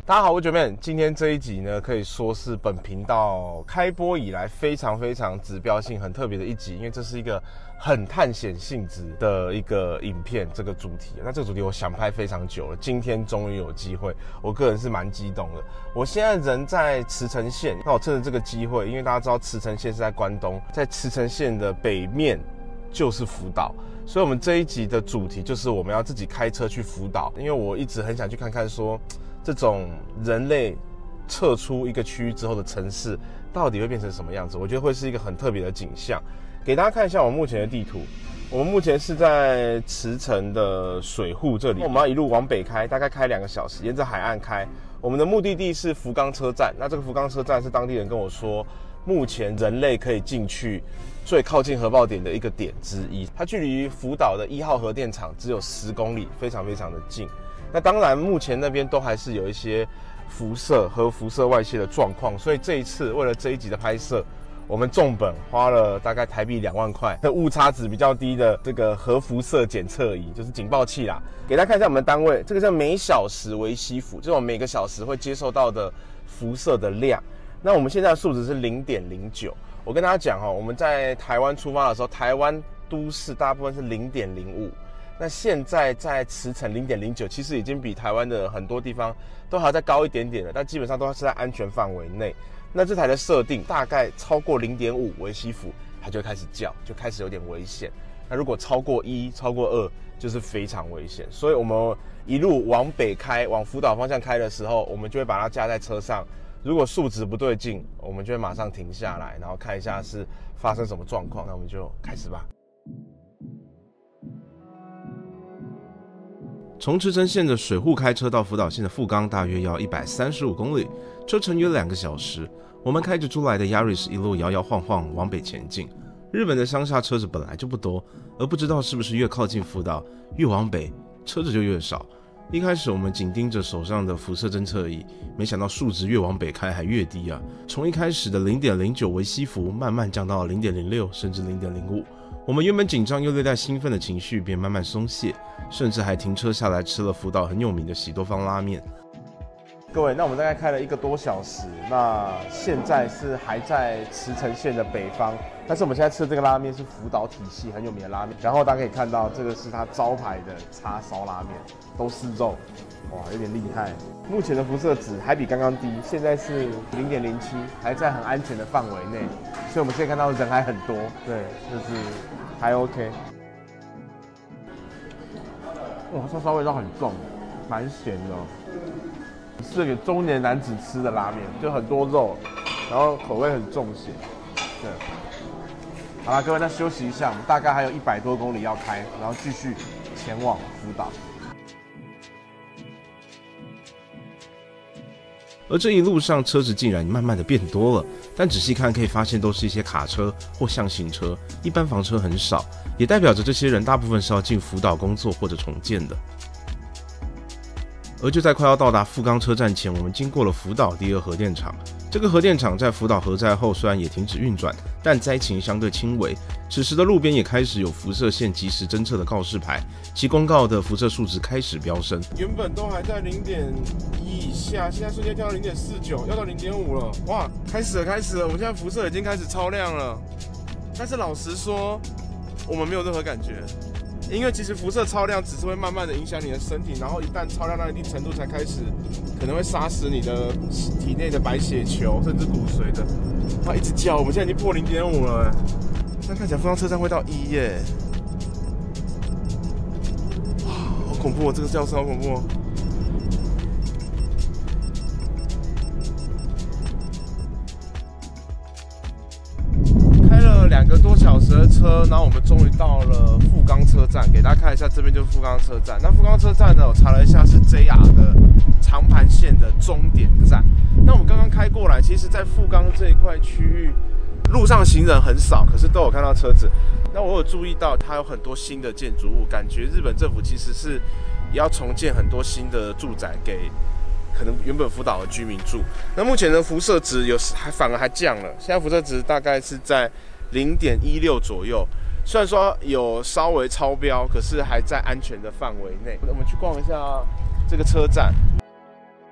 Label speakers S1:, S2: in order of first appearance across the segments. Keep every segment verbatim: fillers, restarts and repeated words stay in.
S1: 大家好，我是九妹。今天这一集呢，可以说是本频道开播以来非常非常指标性、很特别的一集，因为这是一个很探险性质的一个影片，这个主题。那这个主题我想拍非常久了，今天终于有机会，我个人是蛮激动的。我现在人在茨城县，那我趁着这个机会，因为大家知道茨城县是在关东，在茨城县的北面就是福岛。所以我们这一集的主题就是我们要自己开车去福岛，因为我一直很想去看看说，这种人类撤出一个区域之后的城市到底会变成什么样子？我觉得会是一个很特别的景象。给大家看一下我们目前的地图，我们目前是在茨城的水户这里，我们要一路往北开，大概开两个小时，沿着海岸开。我们的目的地是福冈车站，那这个福冈车站是当地人跟我说，目前人类可以进去最靠近核爆点的一个点之一，它距离福岛的一号核电厂只有十公里，非常非常的近。那当然，目前那边都还是有一些辐射和辐射外泄的状况，所以这一次为了这一集的拍摄，我们重本花了大概台币两万块，的误差值比较低的这个核辐射检测仪，就是警报器啦。给大家看一下我们的单位，这个叫每小时为西弗，这种每个小时会接受到的辐射的量。那我们现在的数值是零点零九。我跟大家讲哈，我们在台湾出发的时候，台湾都市大部分是零点零五。那现在在茨城零点零九，其实已经比台湾的很多地方都还要再高一点点了，但基本上都是在安全范围内。那这台的设定大概超过零点五微西弗，它就会开始叫，就开始有点危险。那如果超过一、超过二，就是非常危险。所以我们一路往北开，往福岛方向开的时候，我们就会把它架在车上。如果数值不对劲，我们就会马上停下来，然后看一下是发生什么状况。那我们就开始吧。从茨城县的水户开车到福岛县的富冈，大约要一百三十五公里，车程约两个小时。我们开着租来的 Yaris 一路摇摇晃晃往北前进。日本的乡下车子本来就不多，而不知道是不是越靠近福岛，越往北车子就越少。一开始我们紧盯着手上的辐射侦测仪，没想到数值越往北开还越低啊！从一开始的 零点零九 微西弗，慢慢降到 零点零六 甚至 零点零五。我们原本紧张又略带兴奋的情绪便慢慢松懈，甚至还停车下来吃了福岛很有名的喜多方拉面。各位，那我们大概开了一个多小时，那现在是还在茨城县的北方，但是我们现在吃的这个拉面是福岛体系很有名的拉面，然后大家可以看到这个是它招牌的叉烧拉面，都是肉，哇，有点厉害。目前的辐射值还比刚刚低，现在是 零点零七，还在很安全的范围内，所以我们现在看到人还很多，对，就是还 OK。哇，叉烧味道很重，蛮咸的哦。是给中年男子吃的拉面，就很多肉，然后口味很重咸。对，好啦，各位，那休息一下，我们大概还有一百多公里要开，然后继续前往福岛。而这一路上车子竟然慢慢的变多了，但仔细看可以发现都是一些卡车或箱型车，一般房车很少，也代表着这些人大部分是要进福岛工作或者重建的。而就在快要到达富冈车站前，我们经过了福岛第二核电厂。这个核电厂在福岛核灾后虽然也停止运转，但灾情相对轻微。此时的路边也开始有辐射线即时侦测的告示牌，其公告的辐射数值开始飙升。原本都还在 零点一 以下，现在瞬间跳到 零点四九，要到 零点五 了。哇，开始了，开始了！我们现在辐射已经开始超亮了。但是老实说，我们没有任何感觉。因为其实辐射超亮只是会慢慢的影响你的身体，然后一旦超亮到一定程度才开始可能会杀死你的体内的白血球甚至骨髓的。它一直叫，我们现在已经破 零点五 了，但看起来福冈车站会到一耶，哇，好恐怖哦！这个叫声好恐怖哦。两个多小时的车，然后我们终于到了富冈车站。给大家看一下，这边就是富冈车站。那富冈车站呢，我查了一下是 J R 的长盘线的终点站。那我们刚刚开过来，其实在富冈这一块区域，路上行人很少，可是都有看到车子。那我有注意到，它有很多新的建筑物，感觉日本政府其实是也要重建很多新的住宅给可能原本福岛的居民住。那目前的辐射值有还反而还降了，现在辐射值大概是在 零点一六 左右，虽然说有稍微超标，可是还在安全的范围内。我们去逛一下这个车站。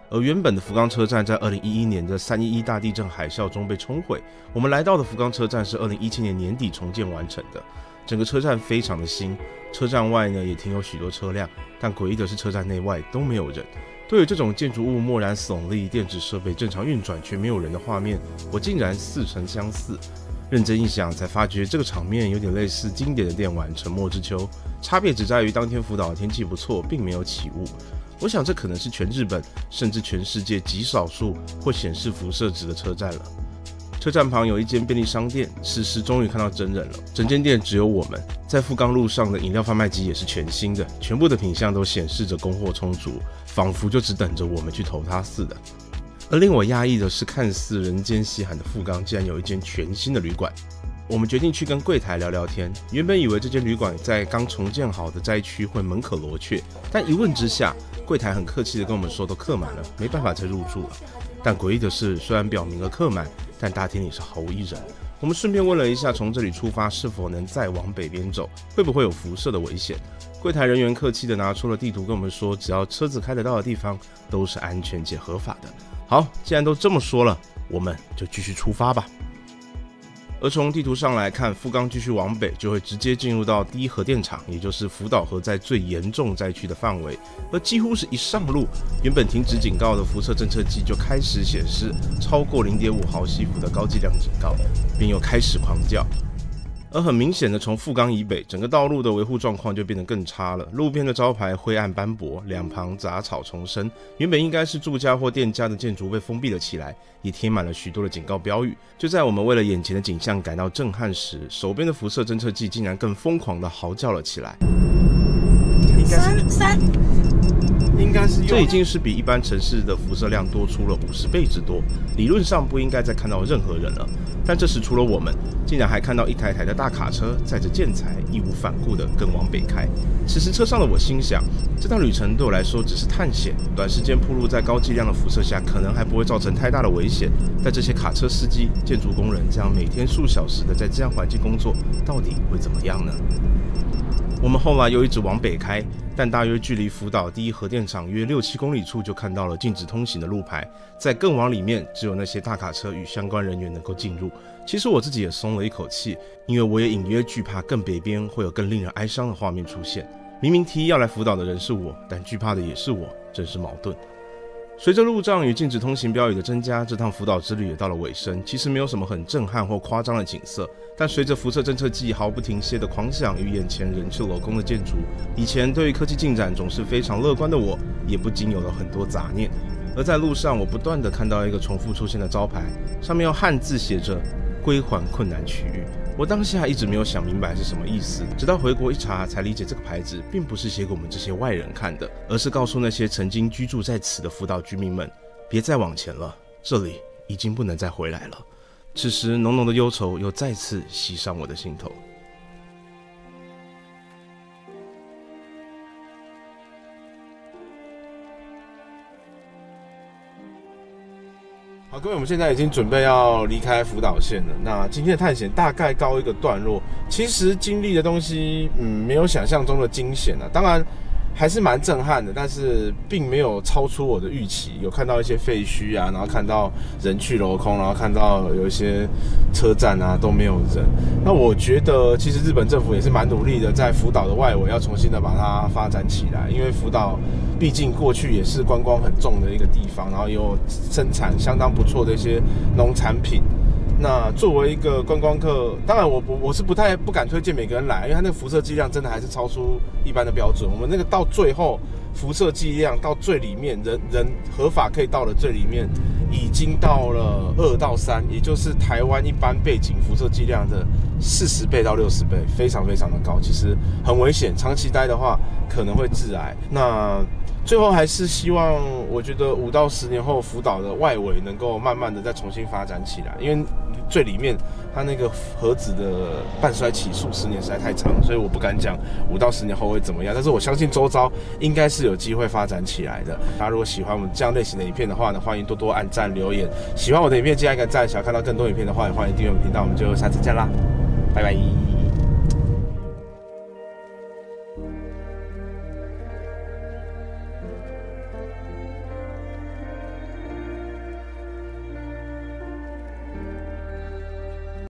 S1: 而原本的福冈车站在二零一一年的三一一大地震海啸中被冲毁，我们来到的福冈车站是二零一七年年底重建完成的。整个车站非常的新，车站外呢也停有许多车辆，但诡异的是车站内外都没有人。对于这种建筑物漠然耸立、电子设备正常运转却没有人的画面，我竟然似曾相似。认真一想，才发觉这个场面有点类似经典的电玩《沉默之丘》，差别只在于当天福岛的天气不错，并没有起雾。我想这可能是全日本甚至全世界极少数会显示辐射值的车站了。车站旁有一间便利商店，此时终于看到真人了。整间店只有我们，在富冈路上的饮料贩卖机也是全新的，全部的品项都显示着供货充足，仿佛就只等着我们去投它似的。而令我讶异的是，看似人间稀罕的富冈竟然有一间全新的旅馆。我们决定去跟柜台聊聊天，原本以为这间旅馆在刚重建好的灾区会门可罗雀，但一问之下，柜台很客气的跟我们说都客满了，没办法再入住了。但诡异的是，虽然表明了客满，但大厅里是毫无一人。我们顺便问了一下，从这里出发是否能再往北边走，会不会有辐射的危险？柜台人员客气的拿出了地图跟我们说，只要车子开得到的地方都是安全且合法的。好，既然都这么说了，我们就继续出发吧。而从地图上来看，富冈继续往北就会直接进入到第一核电厂，也就是福岛核灾最严重灾区的范围。而几乎是一上路，原本停止警告的辐射侦测器就开始显示超过 零点五毫西弗的高剂量警告，并又开始狂叫。而很明显的，从富冈以北，整个道路的维护状况就变得更差了。路边的招牌灰暗斑驳，两旁杂草丛生，原本应该是住家或店家的建筑被封闭了起来，也贴满了许多的警告标语。就在我们为了眼前的景象感到震撼时，手边的辐射侦测器竟然更疯狂地嚎叫了起来。应该是三，应该是这已经是比一般城市的辐射量多出了五十倍之多，理论上不应该再看到任何人了。但这时除了我们，竟然还看到一台台的大卡车载着建材，义无反顾地更往北开。此时车上的我心想，这趟旅程对我来说只是探险，短时间暴露在高剂量的辐射下，可能还不会造成太大的危险。但这些卡车司机、建筑工人这样每天数小时的在这样环境工作，到底会怎么样呢？我们后来又一直往北开，但大约距离福岛第一核电厂约六七公里处就看到了禁止通行的路牌，在更往里面只有那些大卡车与相关人员能够进入。其实我自己也松了一口气，因为我也隐约惧怕更北边会有更令人哀伤的画面出现。明明提议要来福岛的人是我，但惧怕的也是我，真是矛盾。随着路障与禁止通行标语的增加，这趟福岛之旅也到了尾声。其实没有什么很震撼或夸张的景色，但随着辐射侦测器毫不停歇的狂响与眼前人去楼空的建筑，以前对于科技进展总是非常乐观的我，也不禁有了很多杂念。而在路上，我不断的看到一个重复出现的招牌，上面用汉字写着“归还困难区域”。我当下一直没有想明白是什么意思，直到回国一查才理解，这个牌子并不是写给我们这些外人看的，而是告诉那些曾经居住在此的福岛居民们，别再往前了，这里已经不能再回来了。此时浓浓的忧愁又再次袭上我的心头。好，各位，我们现在已经准备要离开福岛县了。那今天的探险大概告一个段落。其实经历的东西，嗯，没有想象中的惊险啊。当然还是蛮震撼的，但是并没有超出我的预期。有看到一些废墟啊，然后看到人去楼空，然后看到有一些车站啊都没有人。那我觉得，其实日本政府也是蛮努力的，在福岛的外围要重新的把它发展起来，因为福岛毕竟过去也是观光很重的一个地方，然后有生产相当不错的一些农产品。那作为一个观光客，当然我我我是不太不敢推荐每个人来，因为它那个辐射剂量真的还是超出一般的标准。我们那个到最后辐射剂量到最里面，人人合法可以到的最里面，已经到了二到三，也就是台湾一般背景辐射剂量的四十倍到六十倍，非常非常的高，其实很危险。长期待的话可能会致癌。那最后还是希望，我觉得五到十年后，福岛的外围能够慢慢的再重新发展起来，因为最里面它那个核子的半衰期数十年实在太长了，所以我不敢讲五到十年后会怎么样，但是我相信周遭应该是有机会发展起来的。大家如果喜欢我们这样类型的影片的话呢，欢迎多多按赞留言。喜欢我的影片记得按个赞，想要看到更多影片的话，也欢迎订阅我们频道。我们就下次见啦，拜拜。